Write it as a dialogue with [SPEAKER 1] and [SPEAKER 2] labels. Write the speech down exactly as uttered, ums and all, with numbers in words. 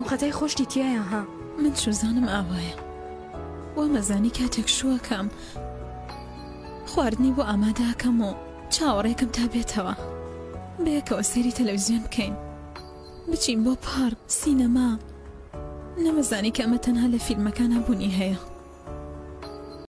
[SPEAKER 1] قەتەی خۆشتی تایە ها
[SPEAKER 2] من شوزانم ئاوایە وە مەزانی کاتێک شووەکەم خواردنی بۆ ئامادەکەم و چاوەڕێکم تا بێتەوە بەیەکەوە سەیری تەلەڤیزیۆن بکەین بچین بۆ پارک سینەما نەمەزانی کە ئەمە تەنها لە فیلمەکان هەبوونی هەیە